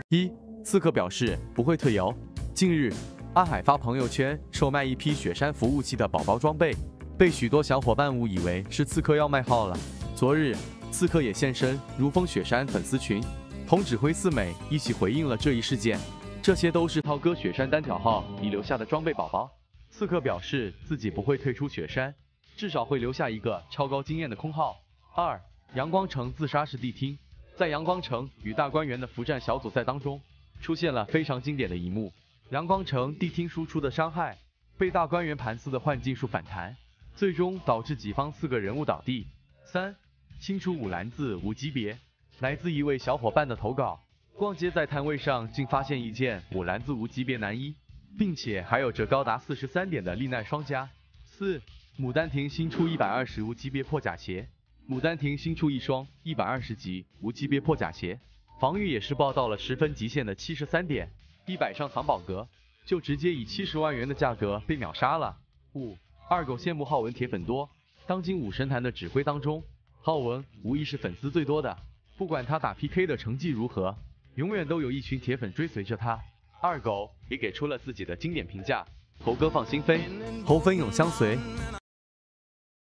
一，刺客表示不会退游。近日，阿海发朋友圈售卖一批雪山服务器的宝宝装备，被许多小伙伴误以为是刺客要卖号了。昨日，刺客也现身如风雪山粉丝群，同指挥四美一起回应了这一事件。这些都是涛哥雪山单挑号遗留下的装备宝宝。刺客表示自己不会退出雪山，至少会留下一个超高经验的空号。二，阳光城自杀式地听。在阳光城与大观园的伏战小组赛当中，出现了非常经典的一幕：阳光城地听输出的伤害被大观园盘丝的幻境术反弹，最终导致己方4个人物倒地。三，清出5蓝字无级别。来自一位小伙伴的投稿，逛街在摊位上竟发现一件5蓝字无级别男衣，并且还有着高达43点的力耐双加。四，牡丹亭新出120无级别破甲鞋。牡丹亭新出一双120级无级别破甲鞋，防御也是爆到了10分极限的73点，100上藏宝阁就直接以70万元的价格被秒杀了。五，二狗羡慕浩文铁粉多。当今武神坛的指挥当中，浩文无疑是粉丝最多的，不管他打 PK 的成绩如何，永远都有一群铁粉追随着他。二狗也给出了自己的经典评价：猴哥放心飞，猴粉永相随。